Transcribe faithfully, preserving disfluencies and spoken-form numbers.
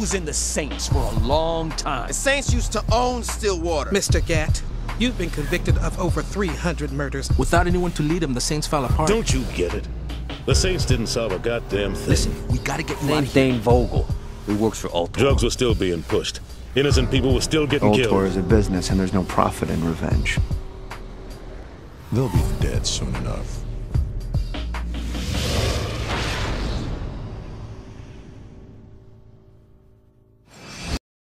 was in the Saints for a long time. The Saints used to own Stillwater. Mister Gatt, you've been convicted of over three hundred murders. Without anyone to lead them, the Saints fell apart. Don't you get it? The Saints didn't solve a goddamn thing. Listen, we gotta get you out Name's of here. Dane Vogel. He works for Ultor. Drugs were still being pushed. Innocent people were still getting Ultor killed. is a business, and there's no profit in revenge. They'll be dead soon enough.